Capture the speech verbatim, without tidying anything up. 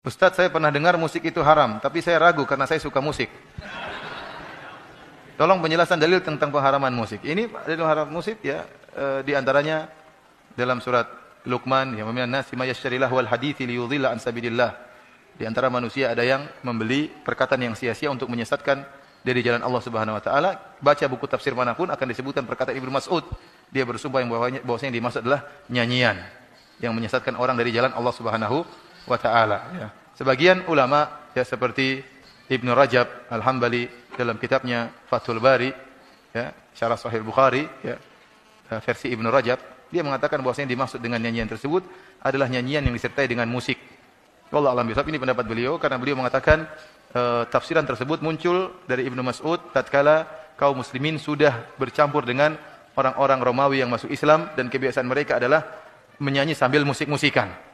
Ustadz, saya pernah dengar musik itu haram, tapi saya ragu karena saya suka musik. Tolong penjelasan dalil tentang pengharaman musik. Ini dalil haram musik ya, e, di antaranya dalam surat Luqman, ya minan nasi may yashtari lahwal hadithi liyudhilla an sabilillah. Di antara manusia ada yang membeli perkataan yang sia-sia untuk menyesatkan dari jalan Allah Subhanahu wa taala. Baca buku tafsir manapun akan disebutkan perkataan Ibnu Mas'ud. Dia bersumpah yang bahwasanya bahwasanya yang dimaksud adalah nyanyian yang menyesatkan orang dari jalan Allah Subhanahu wa taala, ya. Sebagian ulama ya seperti Ibnu Rajab Al-Hambali dalam kitabnya Fathul Bari, ya, Syarah Sahih Bukhari, ya, versi Ibnu Rajab, dia mengatakan bahwasanya dimaksud dengan nyanyian tersebut adalah nyanyian yang disertai dengan musik. Wallahu a'lam bishawab. Ini pendapat beliau karena beliau mengatakan e, tafsiran tersebut muncul dari Ibnu Mas'ud tatkala kaum muslimin sudah bercampur dengan orang-orang Romawi yang masuk Islam dan kebiasaan mereka adalah menyanyi sambil musik-musikan.